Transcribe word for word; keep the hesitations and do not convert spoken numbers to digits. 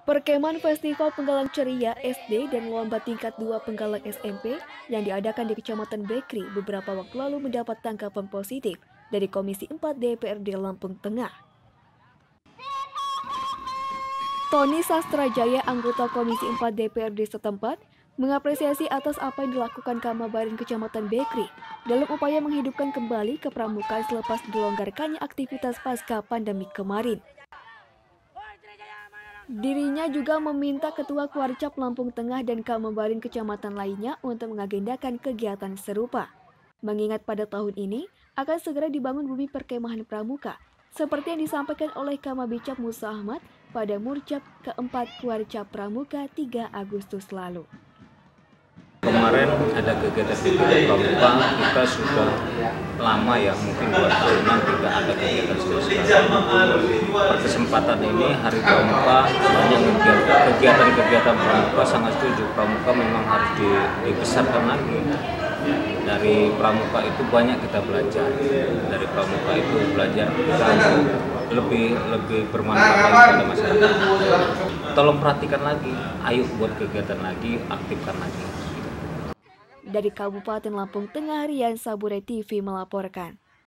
Perkemahan Festival Penggalang Ceria S D dan Lomba Tingkat dua Penggalang S M P yang diadakan di Kecamatan Bekri beberapa waktu lalu mendapat tanggapan positif dari Komisi empat D P R D Lampung Tengah. Tony Sastrajaya, anggota Komisi empat D P R D setempat, mengapresiasi atas apa yang dilakukan Kamabarin Kecamatan Bekri dalam upaya menghidupkan kembali kepramukaan selepas dilonggarkannya aktivitas pasca pandemi kemarin. Dirinya juga meminta Ketua Kuarcap Lampung Tengah dan Kamabarin kecamatan lainnya untuk mengagendakan kegiatan serupa. Mengingat pada tahun ini akan segera dibangun bumi perkemahan pramuka, seperti yang disampaikan oleh Kamabicap Musa Ahmad pada Murcap keempat Kuarcap Pramuka tiga Agustus lalu. Kemarin ada kegiatan-kegiatan pramuka, kita sudah lama ya, mungkin dua tahunan tidak ada kegiatan seperti itu. Pada kesempatan ini Hari Pramuka banyak kegiatan-kegiatan pramuka, sangat setuju. Pramuka memang harus dibesarkan lagi. Dari pramuka itu banyak kita belajar. Dari pramuka itu belajar lebih lebih bermanfaat pada masyarakat. Tolong perhatikan lagi, ayo buat kegiatan lagi, aktifkan lagi. Dari Kabupaten Lampung Tengah, Rian Sabure T V melaporkan.